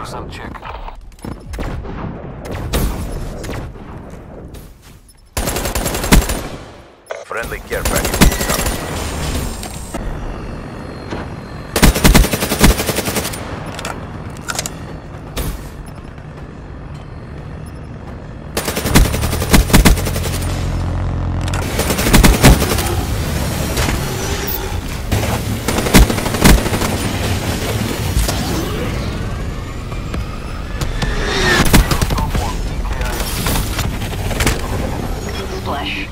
some check. Friendly care package incoming. Splash.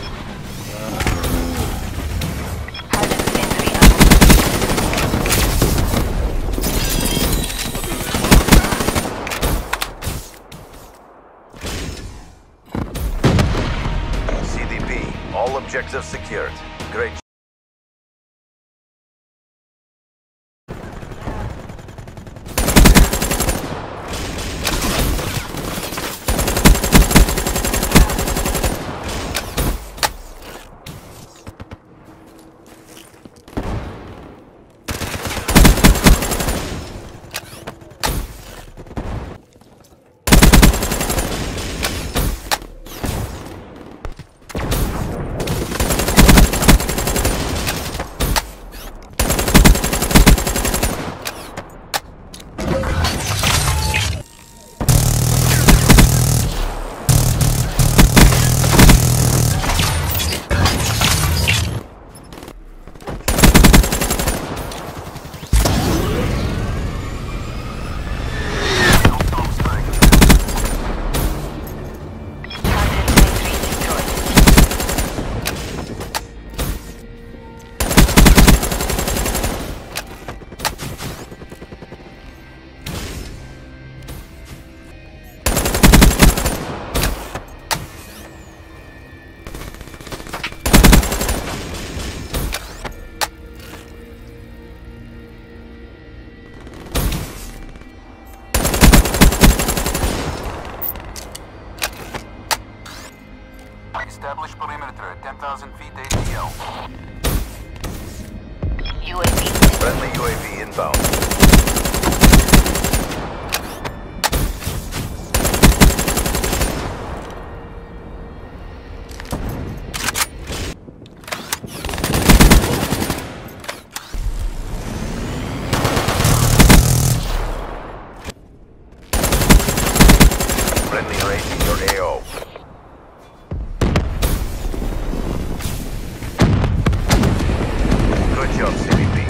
CDP, all objectives secured. Great. Establish perimeter at 10,000 feet ATL. UAV. Friendly UAV inbound. Friendly raising your AO. Good job, CDP.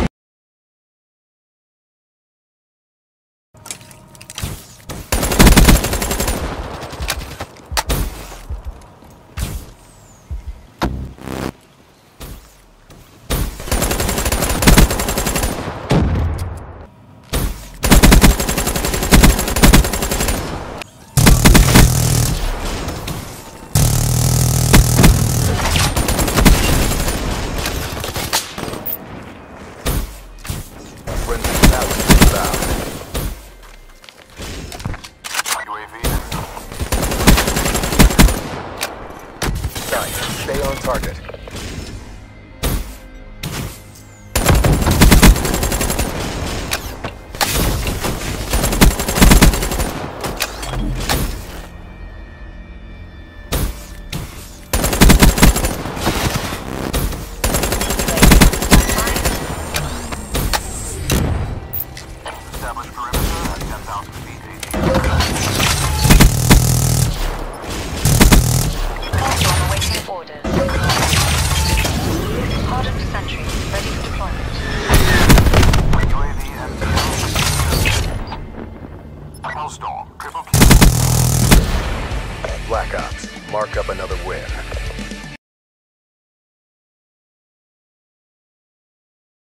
Friendly balance inbound. UAV. Nice. Stay on target. Establish perimeter at 10,000 feet ATL. Hellstorm awaiting orders. Hardened sentry, ready for deployment. UAV MTL. Hellstorm, triple kill. Black Ops, mark up another win.